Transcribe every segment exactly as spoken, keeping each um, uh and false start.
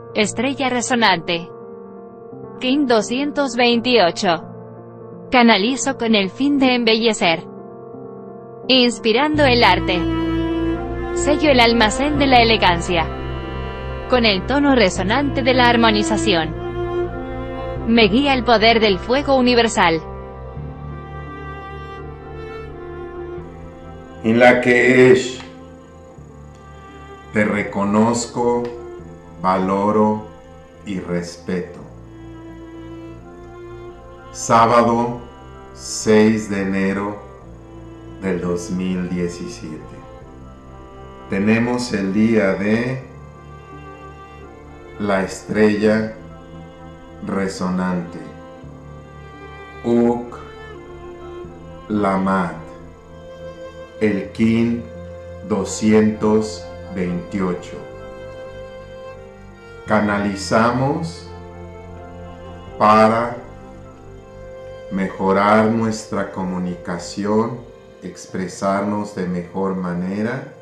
Estrella resonante. King doscientos veintiocho. Canalizo con el fin de embellecer. Inspirando el arte. Sello el almacén de la elegancia. Con el tono resonante de la armonización. Me guía el poder del fuego universal. En la que es, te reconozco, valoro y respeto. Sábado seis de enero del dos mil diecisiete. Tenemos el día de la estrella resonante, Uk Lamat, el King doscientos veintiocho. Canalizamos para mejorar nuestra comunicación, expresarnos de mejor manera,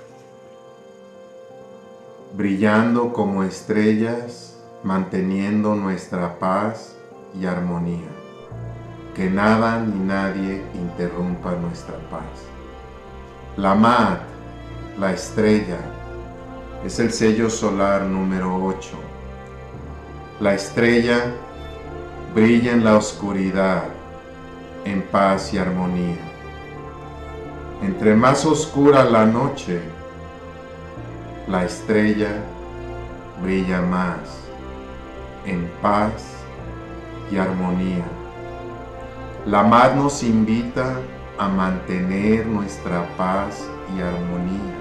brillando como estrellas, manteniendo nuestra paz y armonía. Que nada ni nadie interrumpa nuestra paz. Lamat, la estrella, es el sello solar número ocho. La estrella brilla en la oscuridad, en paz y armonía. Entre más oscura la noche, la estrella brilla más, en paz y armonía. Lamat nos invita a mantener nuestra paz y armonía.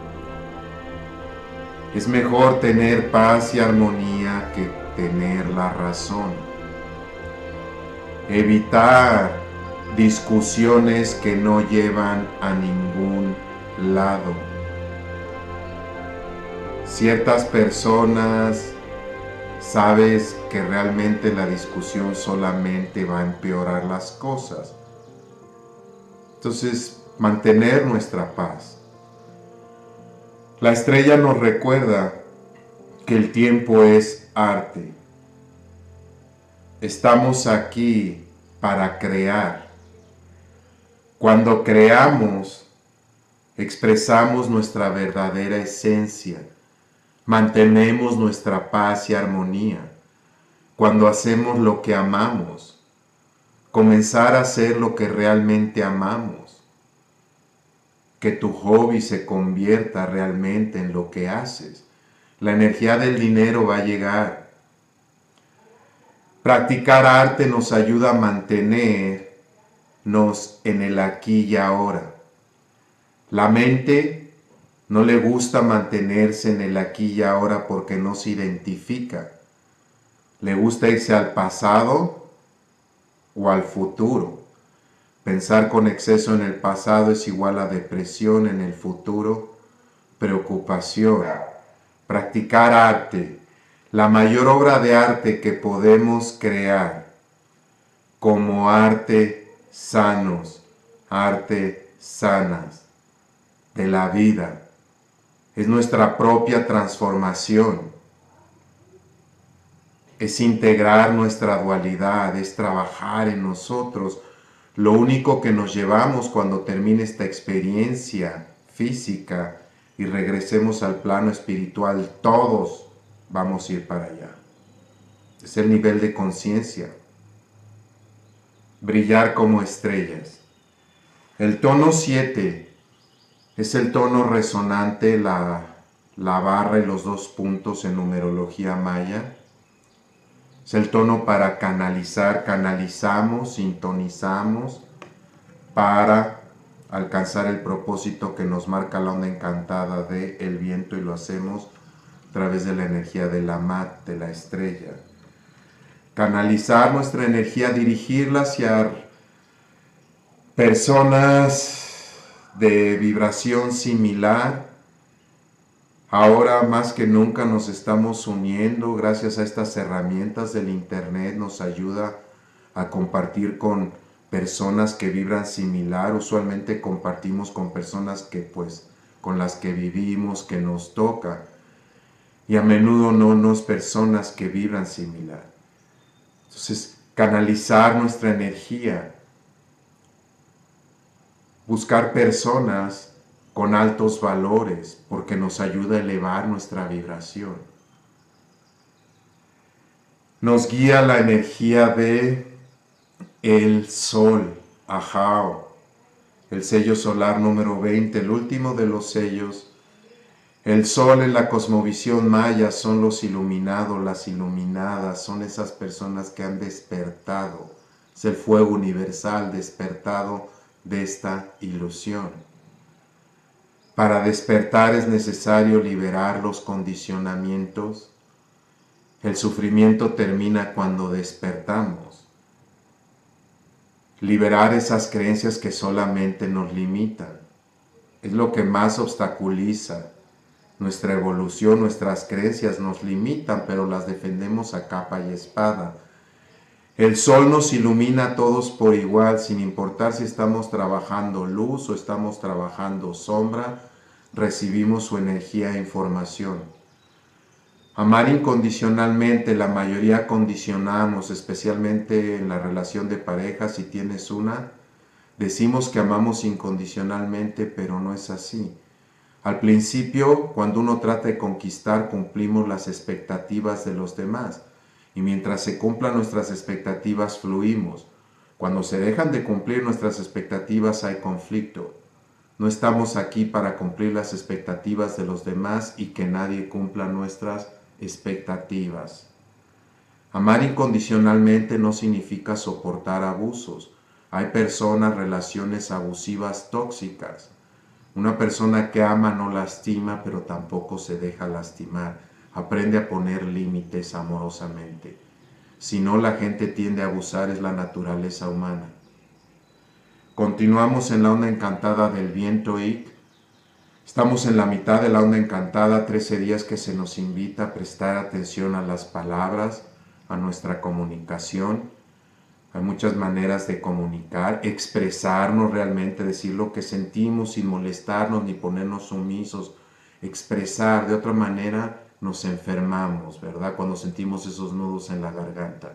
Es mejor tener paz y armonía que tener la razón. Evitar discusiones que no llevan a ningún lado. Ciertas personas, sabes que realmente la discusión solamente va a empeorar las cosas. Entonces, mantener nuestra paz. La estrella nos recuerda que el tiempo es arte. Estamos aquí para crear. Cuando creamos, expresamos nuestra verdadera esencia. Mantenemos nuestra paz y armonía. Cuando hacemos lo que amamos, comenzar a hacer lo que realmente amamos. Que tu hobby se convierta realmente en lo que haces. La energía del dinero va a llegar. Practicar arte nos ayuda a mantenernos en el aquí y ahora. La mente no le gusta mantenerse en el aquí y ahora porque no se identifica. Le gusta irse al pasado o al futuro. Pensar con exceso en el pasado es igual a depresión, en el futuro, preocupación. Practicar arte, la mayor obra de arte que podemos crear, como arte sanos, arte sanas de la vida, es nuestra propia transformación. Es integrar nuestra dualidad, es trabajar en nosotros. Lo único que nos llevamos cuando termine esta experiencia física y regresemos al plano espiritual, todos vamos a ir para allá. Es el nivel de conciencia. Brillar como estrellas. El tono siete es el tono resonante, la, la barra y los dos puntos en numerología maya. Es el tono para canalizar, canalizamos, sintonizamos para alcanzar el propósito que nos marca la onda encantada de el viento, y lo hacemos a través de la energía de Lamat, de la estrella. Canalizar nuestra energía, dirigirla hacia personas de vibración similar. Ahora más que nunca nos estamos uniendo gracias a estas herramientas del internet. Nos ayuda a compartir con personas que vibran similar. Usualmente compartimos con personas que pues con las que vivimos, que nos toca. y a menudo no nos personas que vibran similar. Entonces, canalizar nuestra energía, buscar personas con altos valores, porque nos ayuda a elevar nuestra vibración. Nos guía la energía de el Sol, Ajao, el sello solar número veinte, el último de los sellos. El Sol en la cosmovisión maya son los iluminados, las iluminadas, son esas personas que han despertado. Es el fuego universal despertado de esta ilusión. Para despertar es necesario liberar los condicionamientos. El sufrimiento termina cuando despertamos. Liberar esas creencias que solamente nos limitan. Es lo que más obstaculiza nuestra evolución. Nuestras creencias nos limitan, pero las defendemos a capa y espada. El Sol nos ilumina a todos por igual, sin importar si estamos trabajando luz o estamos trabajando sombra, recibimos su energía e información. Amar incondicionalmente, la mayoría condicionamos, especialmente en la relación de pareja, si tienes una, decimos que amamos incondicionalmente, pero no es así. Al principio, cuando uno trata de conquistar, cumplimos las expectativas de los demás. Y mientras se cumplan nuestras expectativas, fluimos. Cuando se dejan de cumplir nuestras expectativas, hay conflicto. No estamos aquí para cumplir las expectativas de los demás y que nadie cumpla nuestras expectativas. Amar incondicionalmente no significa soportar abusos. Hay personas, relaciones abusivas tóxicas. Una persona que ama no lastima, pero tampoco se deja lastimar. Aprende a poner límites amorosamente. Si no, la gente tiende a abusar, es la naturaleza humana. Continuamos en la onda encantada del viento Ik. Estamos en la mitad de la onda encantada, trece días que se nos invita a prestar atención a las palabras, a nuestra comunicación. Hay muchas maneras de comunicar, expresarnos realmente, decir lo que sentimos sin molestarnos ni ponernos sumisos, expresar. De otra manera nos enfermamos, ¿verdad? Cuando sentimos esos nudos en la garganta.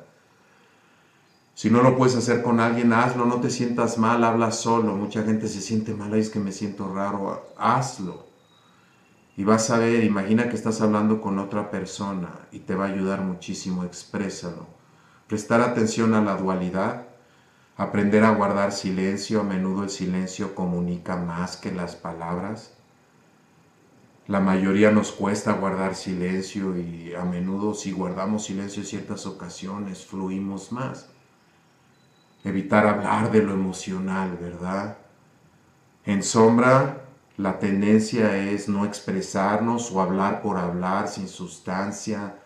Si no lo puedes hacer con alguien, hazlo, no te sientas mal, habla solo. Mucha gente se siente mal, es que me siento raro, hazlo. Y vas a ver, imagina que estás hablando con otra persona y te va a ayudar muchísimo, exprésalo. Prestar atención a la dualidad, aprender a guardar silencio. A menudo el silencio comunica más que las palabras. La mayoría nos cuesta guardar silencio y a menudo si guardamos silencio en ciertas ocasiones fluimos más. Evitar hablar de lo emocional, ¿verdad? En sombra, la tendencia es no expresarnos o hablar por hablar sin sustancia,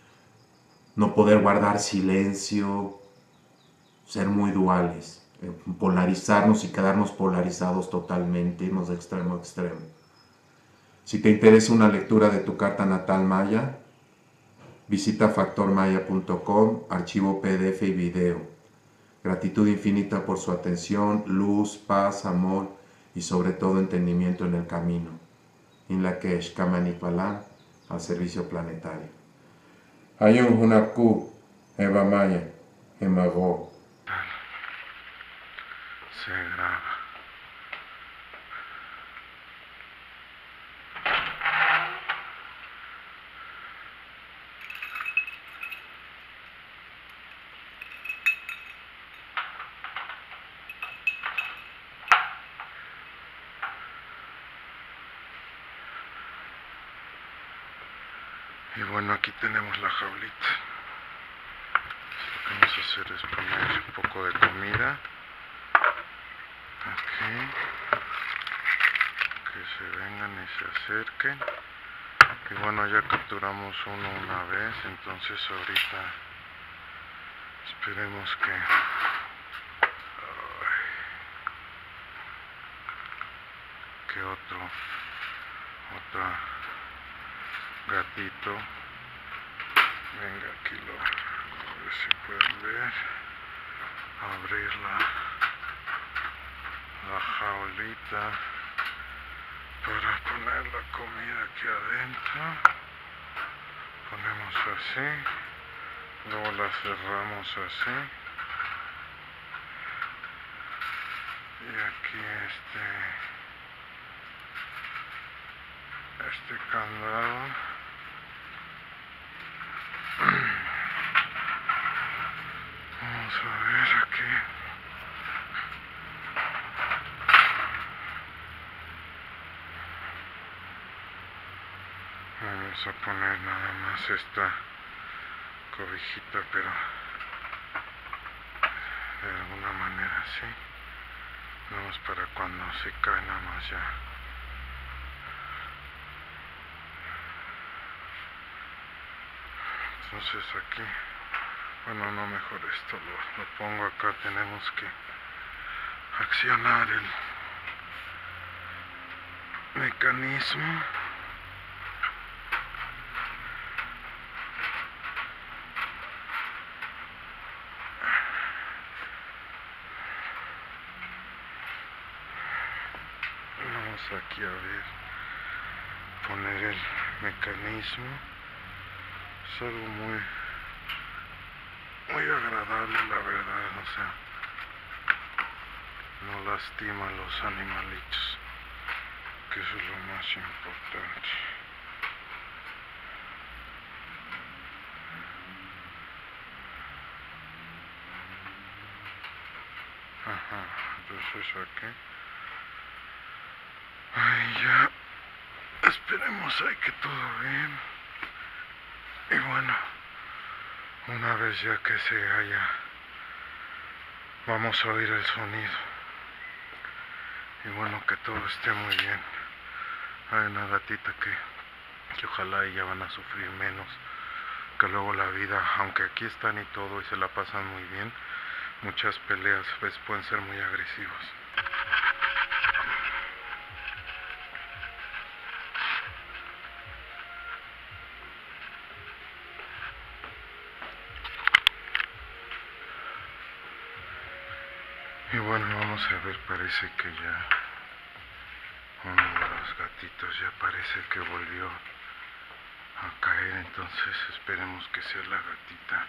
no poder guardar silencio, ser muy duales, polarizarnos y quedarnos polarizados totalmente, irnos de extremo a extremo. Si te interesa una lectura de tu carta natal maya, visita factor maya punto com, archivo P D F y video. Gratitud infinita por su atención, luz, paz, amor y sobre todo entendimiento en el camino. Inlakesh Kamanikvalam, al servicio planetario. Ayun Hunapku, Eva Maya, Emago. Se graba. Y bueno, aquí tenemos la jaulita. Lo que vamos a hacer es poner un poco de comida. Aquí. Que se vengan y se acerquen. Y bueno, ya capturamos uno una vez, entonces ahorita esperemos que... que otro... otra... gatito venga aquí, lo, a ver si pueden ver, abrir la, la jaulita para poner la comida aquí adentro. abrimos así, luego la cerramos así, y aquí este este candado. Vamos a ver aquí. Vamos a poner nada más esta cobijita, pero de alguna manera así. Nada más para cuando se cae, nada más ya. Entonces aquí, bueno, no, mejor esto lo, lo pongo acá. Tenemos que accionar el mecanismo. Vamos aquí a ver, poner el mecanismo. Es algo muy muy agradable, la verdad, o sea, no lastima a los animalitos, que eso es lo más importante. Ajá, entonces aquí, ay, ya, esperemos ahí que todo bien. Y bueno, una vez ya que se haya, vamos a oír el sonido. Y bueno, que todo esté muy bien. Hay una gatita que, que ojalá ella van a sufrir menos. Que luego la vida, aunque aquí están y todo y se la pasan muy bien, muchas peleas pues, pueden ser muy agresivos. Y bueno, vamos a ver, parece que ya uno de los gatitos ya parece que volvió a caer, entonces esperemos que sea la gatita.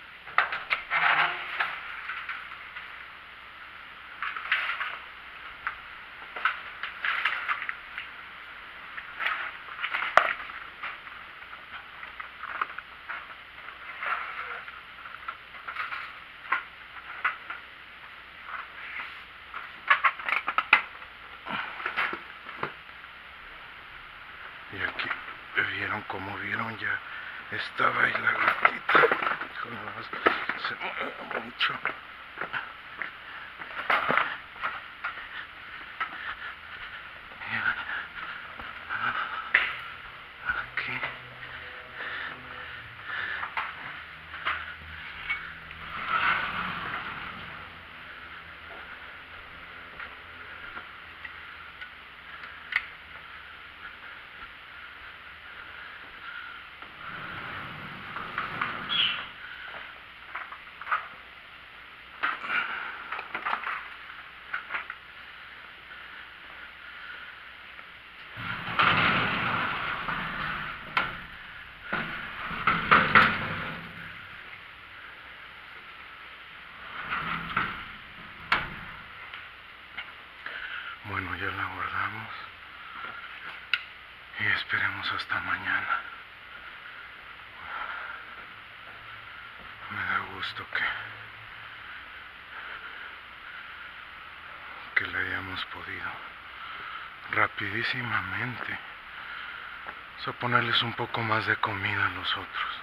Y aquí vieron, como vieron, ya estaba ahí la gatita. Se mueve mucho. Aquí. Bueno, ya la guardamos y esperemos hasta mañana. Me da gusto que que le hayamos podido rapidísimamente, o sea, ponerles un poco más de comida a los otros.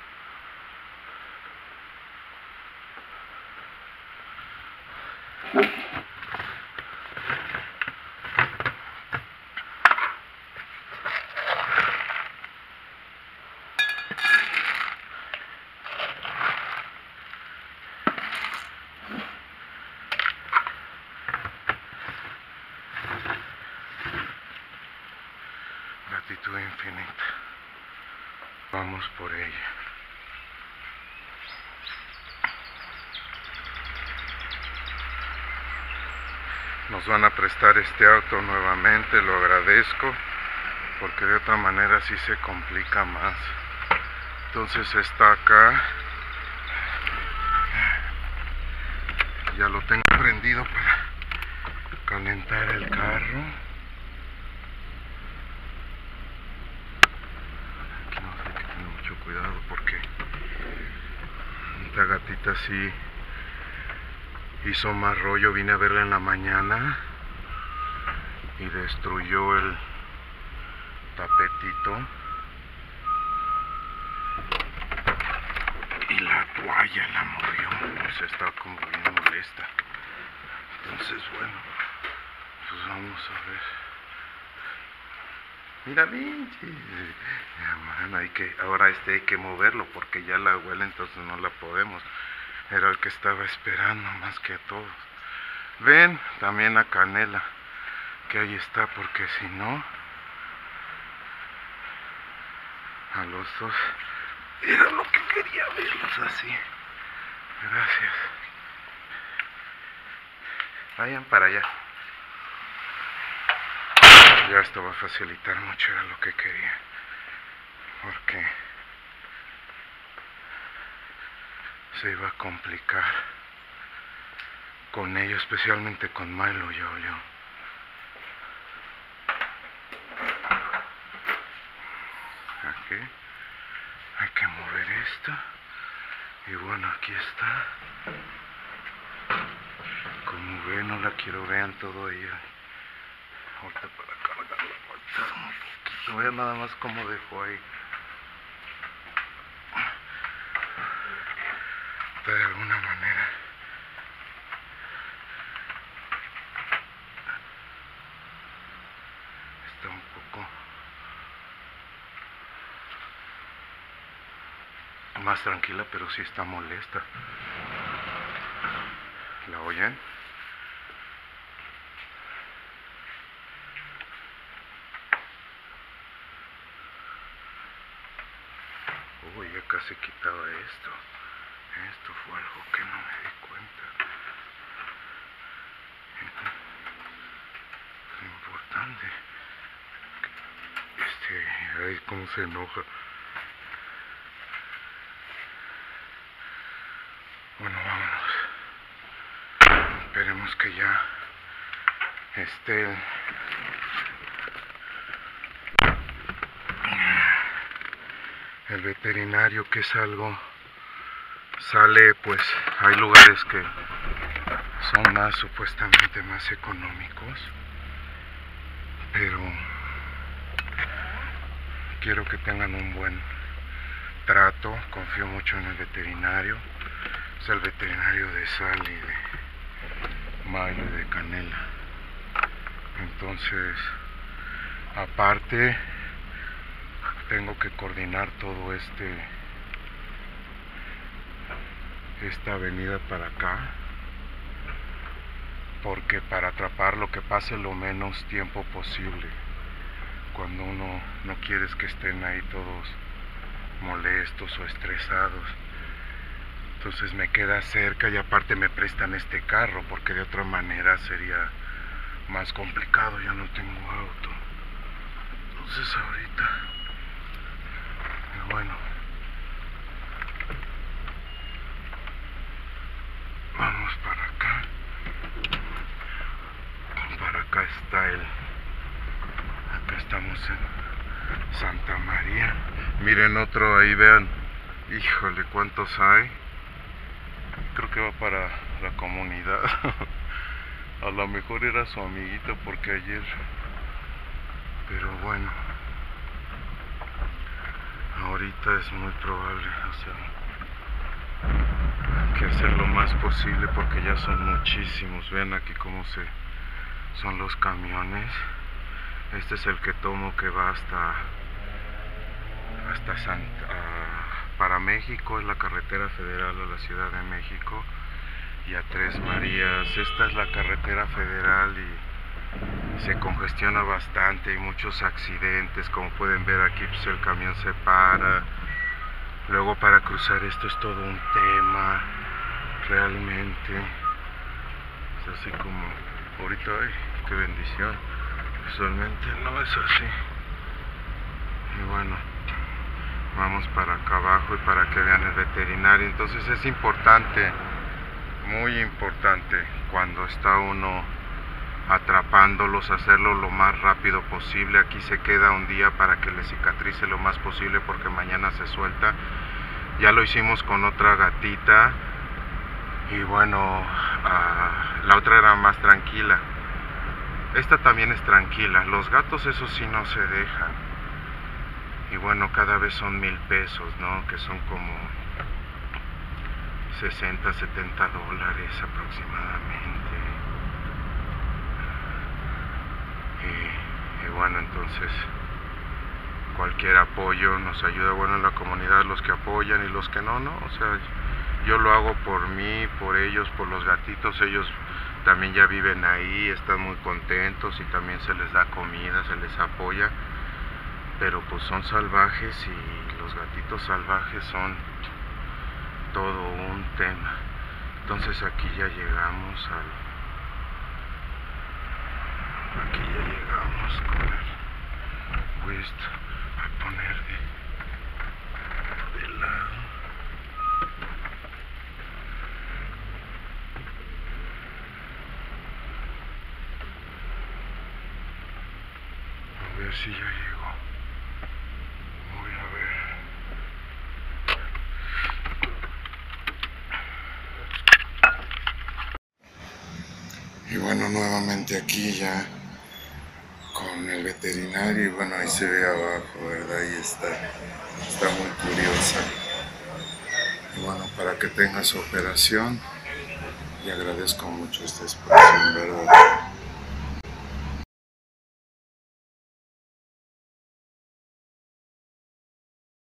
Gratitud infinita. Vamos por ella. Nos van a prestar este auto nuevamente, lo agradezco, porque de otra manera sí se complica más Entonces está acá. Ya lo tengo prendido para calentar el carro. Aquí no hay que tener mucho cuidado porque esta gatita sí hizo más rollo. Vine a verla en la mañana y destruyó el tapetito y la toalla la movió. Pues está como bien molesta. Entonces bueno, pues vamos a ver. Mira, pinche. Man, hay que, ahora este hay que moverlo porque ya la huele, entonces no la podemos. Era el que estaba esperando más que a todos. Ven también a Canela, que ahí está, porque si no, a los dos. Era lo que quería verlos así. Gracias. Vayan para allá. Ya esto va a facilitar mucho, era lo que quería. Porque se iba a complicar con ellos, especialmente con Milo, ya olió. Aquí hay que mover esto. Y bueno, aquí está. Como ven, no la quiero, vean todo ella. Ahorita para cargarla, ahorita un poquito. Vean nada más cómo dejó ahí. De alguna manera. Está un poco más tranquila, pero sí está molesta. ¿La oyen? Uy, ya casi quitaba esto. Esto fue algo que no me di cuenta. Es importante. Este, ay, cómo se enoja. Bueno, vámonos. Esperemos que ya esté el veterinario, que es algo, sale, pues hay lugares que son más, supuestamente más económicos, pero quiero que tengan un buen trato. Confío mucho en el veterinario. Es el veterinario de Sal y de Milo y de Canela. Entonces, aparte, tengo que coordinar todo este esta avenida para acá, porque para atraparlo, que pase lo menos tiempo posible. Cuando uno no quiere que estén ahí todos molestos o estresados. Entonces me queda cerca y aparte me prestan este carro, porque de otra manera sería más complicado. Ya no tengo auto. Entonces ahorita, bueno, vamos para acá. Para acá está el, acá estamos en Santa María. Miren otro ahí, vean. Híjole, cuántos hay. Creo que va para la comunidad. A lo mejor era su amiguito porque ayer, pero bueno, ahorita es muy probable, o sea, que hacer lo más posible porque ya son muchísimos. Vean aquí cómo se son los camiones. Este es el que tomo, que va hasta hasta Santa, uh, para México, es la carretera federal a la Ciudad de México, y a Tres Marías. Esta es la carretera federal y se congestiona bastante, hay muchos accidentes. Como pueden ver aquí, pues el camión se para. Luego para cruzar esto es todo un tema, realmente. Es así como ahorita, ay, qué bendición. Usualmente no es así. Y bueno, Vamos para acá abajo y para que vean el veterinario. Entonces es importante, muy importante, cuando está uno atrapándolos, hacerlo lo más rápido posible. Aquí se queda un día para que le cicatrice lo más posible, porque mañana se suelta. Ya lo hicimos con otra gatita y bueno, uh, la otra era más tranquila. Esta también es tranquila. Los gatos, esos sí no se dejan. Y bueno, cada vez son mil pesos, ¿no? Que son como sesenta, setenta dólares aproximadamente. Y, y bueno, entonces cualquier apoyo nos ayuda. Bueno, en la comunidad, los que apoyan y los que no, no. O sea, yo lo hago por mí, por ellos, por los gatitos. Ellos también ya viven ahí, están muy contentos y también se les da comida, se les apoya. Pero pues son salvajes y los gatitos salvajes son todo un tema. Entonces aquí ya llegamos al... Aquí ya llegamos con el Whist a poner de, de lado. A ver si ya llegó. Voy a ver. Y bueno, nuevamente aquí ya con el veterinario. Y bueno, ahí se ve abajo, ¿verdad? Ahí está. Está muy curiosa. Y bueno, para que tenga su operación. Y agradezco mucho esta expresión, ¿verdad?